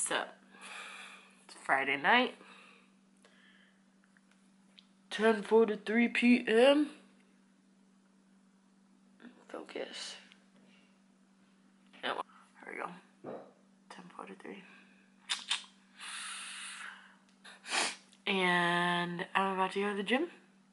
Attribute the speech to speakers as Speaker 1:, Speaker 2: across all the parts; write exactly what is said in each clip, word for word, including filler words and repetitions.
Speaker 1: What's up? It's Friday night, ten forty-three p m Focus. There we go. ten forty-three. And I'm about to go to the gym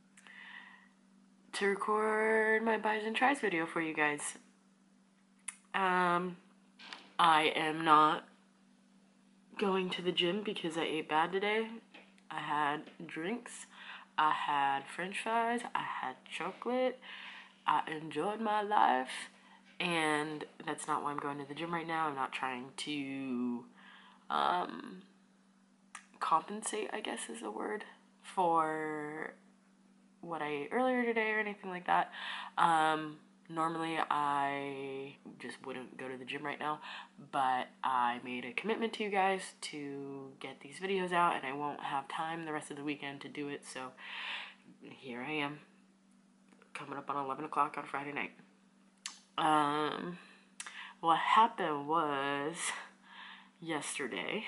Speaker 1: to record my Biceps and Triceps video for you guys. Um, I am not going to the gym because I ate bad today. I had drinks, I had french fries, I had chocolate, I enjoyed my life, and that's not why I'm going to the gym right now. I'm not trying to um, compensate, I guess is the word, for what I ate earlier today or anything like that. Um, normally I just wouldn't go to the gym right now, but I made a commitment to you guys to get these videos out, and I won't have time the rest of the weekend to do it, so here I am, coming up on eleven o'clock on Friday night. Um, what happened was, yesterday,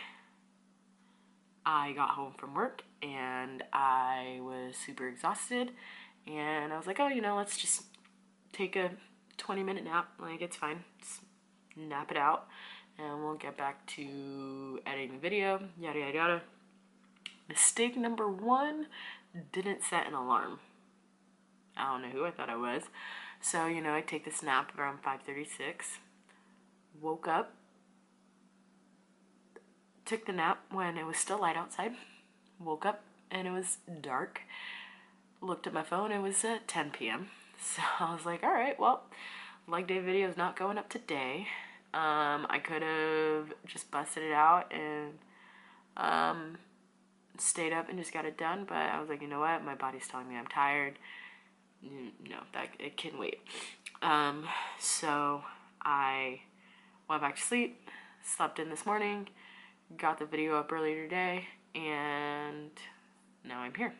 Speaker 1: I got home from work, and I was super exhausted, and I was like, oh, you know, let's just take a twenty minute nap. Like, it's fine. Just nap it out, and we'll get back to editing the video, yada, yada, yada. Mistake number one, didn't set an alarm. I don't know who I thought I was. So, you know, I take this nap around five thirty-six, woke up, took the nap when it was still light outside, woke up and it was dark, looked at my phone, it was uh, ten p m So I was like, alright, well, leg day video is not going up today. Um, I could have just busted it out and um, stayed up and just got it done, but I was like, you know what, my body's telling me I'm tired. No, that it can wait. Um, so I went back to sleep, slept in this morning, got the video up earlier today, and now I'm here.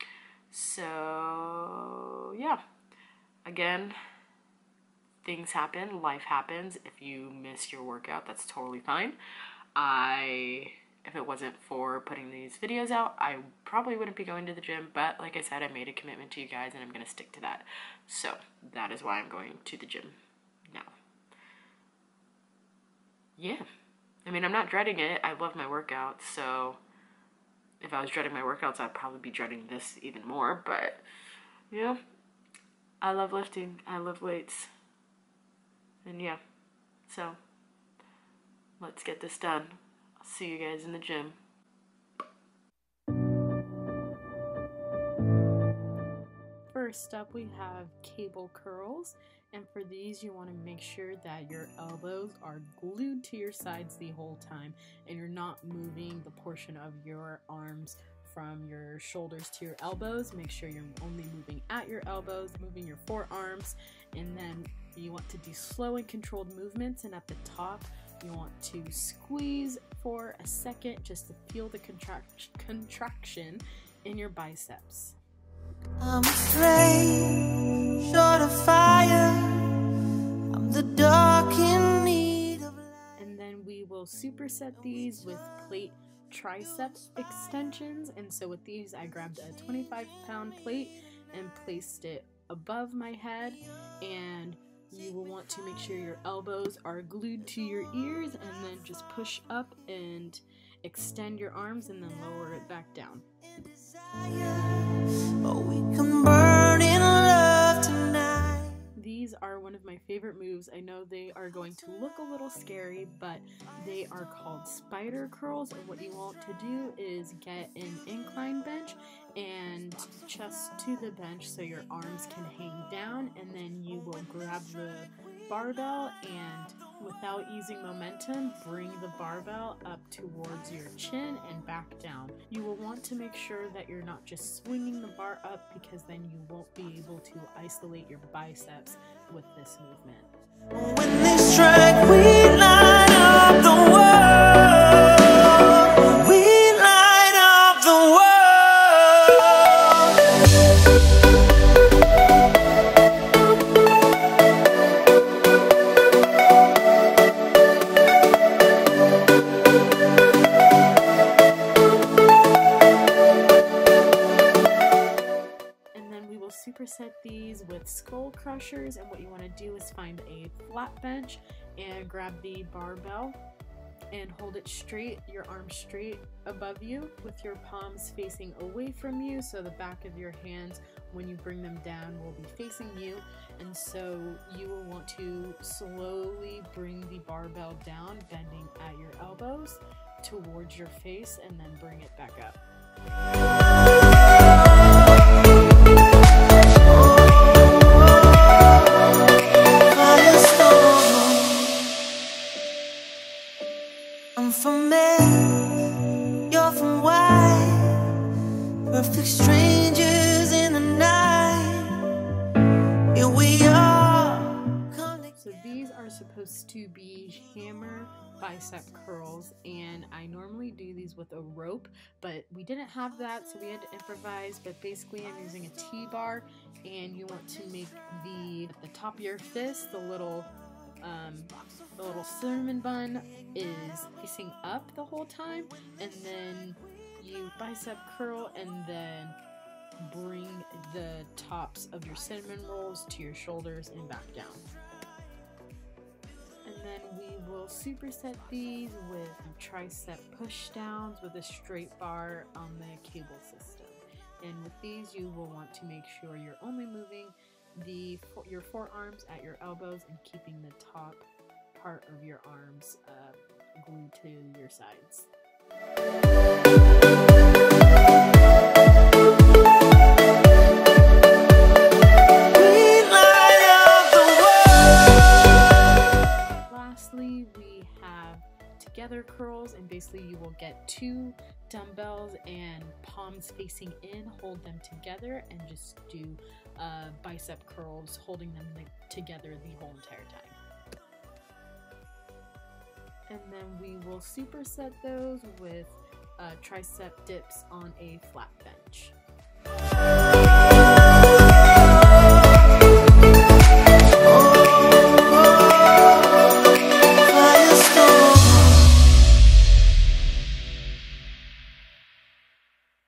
Speaker 1: So, yeah. Again, things happen, life happens. If you miss your workout, that's totally fine. I, if it wasn't for putting these videos out, I probably wouldn't be going to the gym, but like I said, I made a commitment to you guys, and I'm going to stick to that. So, that is why I'm going to the gym now. Yeah. I mean, I'm not dreading it. I love my workouts, so if I was dreading my workouts, I'd probably be dreading this even more, but, you know, I love lifting. I love weights. And yeah, so let's get this done. I'll see you guys in the gym.
Speaker 2: First up, we have cable curls, and for these you want to make sure that your elbows are glued to your sides the whole time and you're not moving the portion of your arms from your shoulders to your elbows. Make sure you're only moving at your elbows, moving your forearms, and then you want to do slow and controlled movements, and at the top you want to squeeze for a second just to feel the contract contraction in your biceps.
Speaker 3: I'm a flame, short of fire. I'm the dark in need of light.
Speaker 2: And then we will superset these with plate tricep extensions. And so with these, I grabbed a twenty-five pound plate and placed it above my head, and you will want to make sure your elbows are glued to your ears, and then just push up and extend your arms and then lower it back down.
Speaker 3: Oh, we can burn in love tonight.
Speaker 2: These are one of my favorite moves. I know they are going to look a little scary, but they are called spider curls, and what you want to do is get an incline bench and chest to the bench so your arms can hang down, and then you will grab the barbell and without using momentum, bring the barbell up towards your chin and back down. You will want to make sure that you're not just swinging the bar up, because then you won't be able to isolate your biceps with this movement.
Speaker 3: When they strike, we light up the world. We light up the world.
Speaker 2: superset these with skull crushers, and what you want to do is find a flat bench and grab the barbell and hold it straight, your arms straight above you with your palms facing away from you, so the back of your hands when you bring them down will be facing you. And so you will want to slowly bring the barbell down, bending at your elbows towards your face, and then bring it back up.
Speaker 3: I'm from Mary, you're from Y, perfect strangers in the night. Here we are.
Speaker 2: So these are supposed to be hammer bicep curls, and I normally do these with a rope, but we didn't have that, so we had to improvise. But basically I'm using a T-bar, and you want to make the at the top of your fist, the little um, the little cinnamon bun is facing up the whole time, and then you bicep curl and then bring the tops of your cinnamon rolls to your shoulders and back down. And then we will superset these with tricep push downs with a straight bar on the cable system. And with these you will want to make sure you're only moving the your forearms at your elbows and keeping the top part of your arms uh, glued to your sides. Lastly, we have together curls, and basically you will get two dumbbells and palms facing in, hold them together, and just do uh, bicep curls, holding them together the whole entire time. And then we will superset those with uh, tricep dips on a flat bench.